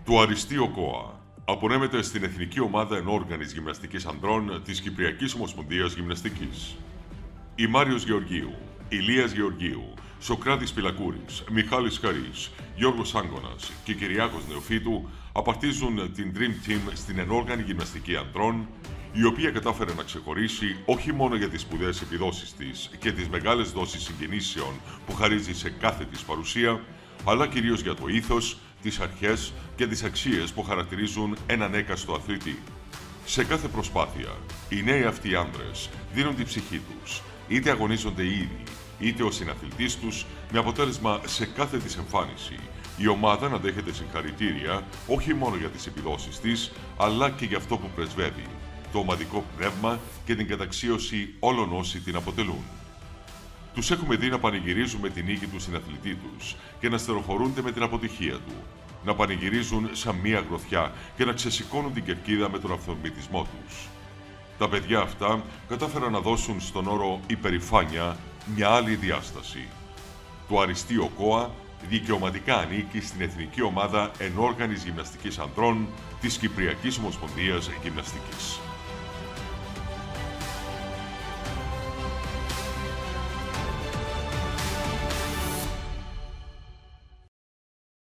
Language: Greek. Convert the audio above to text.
Το Αριστείο ΚΟΑ απονέμεται στην Εθνική Ομάδα Ενόργανης Γυμναστικής Ανδρών της Κυπριακής Ομοσπονδίας Γυμναστικής. Η Μάριος Γεωργίου, Ηλίας Γεωργίου, Σοκράτης Πυλακούρης, Μιχάλης Χαρής, Γιώργος Άγκωνας και Κυριάκος Νεοφύτου απαρτίζουν την Dream Team στην ενόργανη γυμναστική ανδρών, η οποία κατάφερε να ξεχωρίσει όχι μόνο για τις σπουδαίες επιδόσεις της και τις μεγάλες δόσεις συγκινήσεων που χαρίζει σε κάθε της παρουσία, αλλά κυρίως για το ήθος, τις αρχές και τις αξίες που χαρακτηρίζουν έναν έκαστο αθλητή. Σε κάθε προσπάθεια, οι νέοι αυτοί άνδρες δίνουν την ψυχή τους, είτε αγωνίζονται ήδη, είτε ο συναθλητής τους, με αποτέλεσμα σε κάθε της εμφάνιση η ομάδα να δέχεται συγχαρητήρια όχι μόνο για τις επιδόσεις της, αλλά και για αυτό που πρεσβεύει, το ομαδικό πνεύμα και την καταξίωση όλων όσοι την αποτελούν. Τους έχουμε δει να πανηγυρίζουν με την νίκη του συναθλητή τους και να στεροφορούνται με την αποτυχία του, να πανηγυρίζουν σαν μία γροθιά και να ξεσηκώνουν την κερκίδα με τον αυθορμητισμό τους. Τα παιδιά αυτά κατάφεραν να δώσουν στον όρο υπερηφάνεια μια άλλη διάσταση. Το Αριστείο ΚΟΑ δικαιωματικά ανήκει στην Εθνική Ομάδα Ενόργανης Γυμναστικής Ανδρών της Κυπριακής Ομοσπονδίας Γυμναστικής.